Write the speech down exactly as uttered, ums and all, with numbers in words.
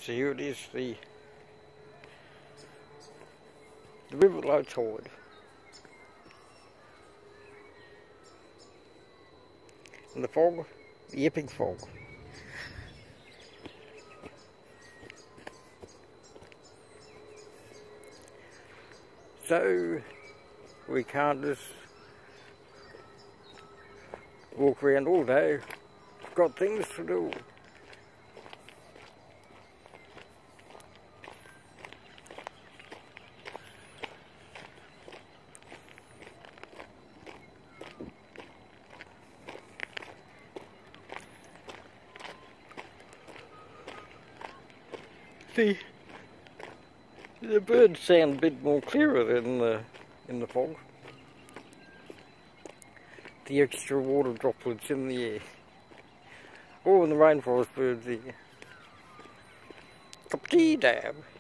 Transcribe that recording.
So here it is, the, the river at low tide. And the fog, the yipping fog. So we can't just walk around all day. We've got things to do. See, the birds sound a bit more clearer than the, in the fog. The extra water droplets in the air. Oh, and the rainforest birds there. Cup tea dab.